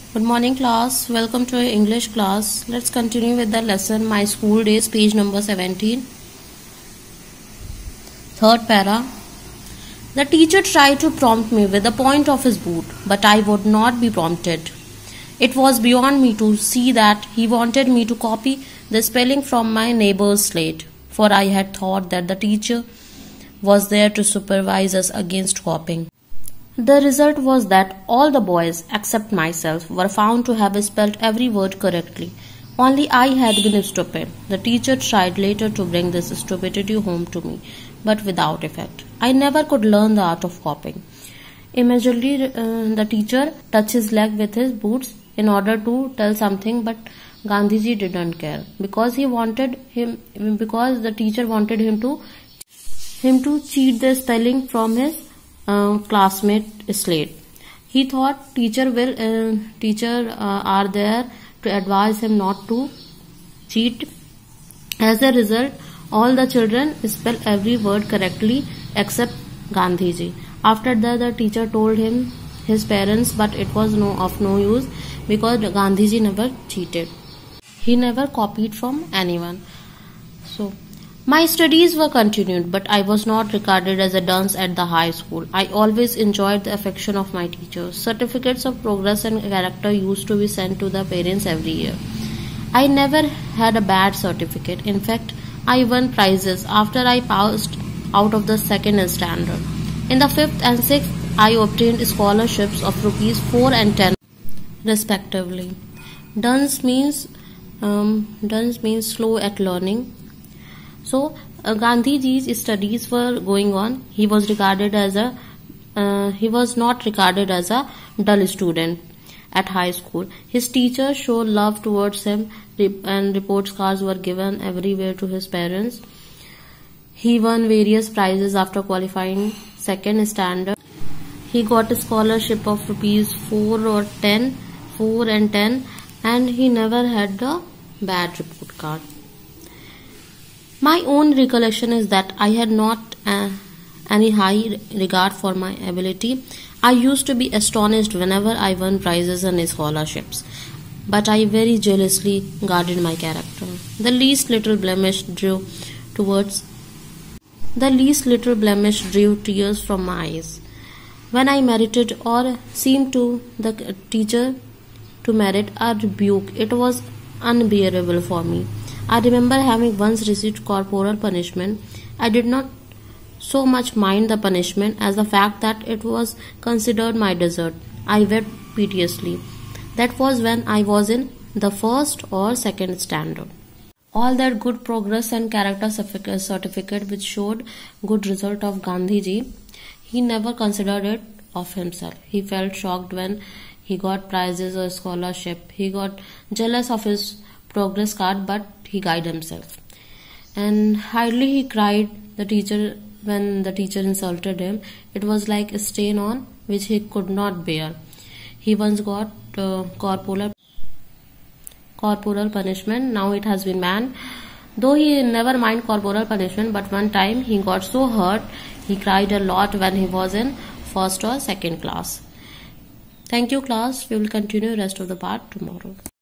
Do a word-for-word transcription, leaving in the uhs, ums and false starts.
Good morning class, welcome to our English class. Let's continue with the lesson My School Days, page number seventeen. Third para. The teacher tried to prompt me with the point of his boot, but I would not be prompted. It was beyond me to see that he wanted me to copy the spelling from my neighbor's slate, for I had thought that the teacher was there to supervise us against copying. The result was that all the boys, except myself, were found to have spelled every word correctly. Only I had been stupid. The teacher tried later to bring this stupidity home to me, but without effect. I never could learn the art of copying. Immediately, uh, the teacher touched his leg with his boots in order to tell something, but Gandhiji didn't care because he wanted him because the teacher wanted him to him to cheat the spelling from his Uh, classmate slate. He thought teacher will uh, teacher uh, are there to advise him not to cheat. As a result, all the children spell every word correctly except Gandhiji. After that, the teacher told him his parents, but it was no of no use because Gandhiji never cheated. He never copied from anyone. So my studies were continued, but I was not regarded as a dunce at the high school. I always enjoyed the affection of my teachers. Certificates of progress and character used to be sent to the parents every year. I never had a bad certificate. In fact, I won prizes after I passed out of the second standard. In the fifth and sixth, I obtained scholarships of rupees four and ten, respectively. Dunce means um, dunce means slow at learning. So uh, Gandhiji's studies were going on. He was regarded as a uh, he was not regarded as a dull student at high school. His teachers showed love towards him, and report cards were given everywhere to his parents. He won various prizes after qualifying second standard. He got a scholarship of rupees four or ten, four and ten, and he never had a bad report card. My own recollection is that I had not uh, any high regard for my ability. I used to be astonished whenever I won prizes and scholarships, but I very jealously guarded my character. The least little blemish drew towards the least little blemish drew tears from my eyes. When I merited or seemed to the teacher to merit a rebuke, it was unbearable for me. I remember having once received corporal punishment. I did not so much mind the punishment as the fact that it was considered my desert. I wept piteously. That was when I was in the first or second standard. All that good progress and character certificate which showed good result of Gandhiji, he never considered it of himself. He felt shocked when he got prizes or scholarship. He got jealous of his progress card, but he guided himself. And hardly he cried the teacher when the teacher insulted him. It was like a stain on which he could not bear. He once got uh, corporal corporal punishment. Now it has been banned. Though he never mind corporal punishment, but one time he got so hurt, he cried a lot when he was in first or second class. Thank you class. We will continue rest of the part tomorrow.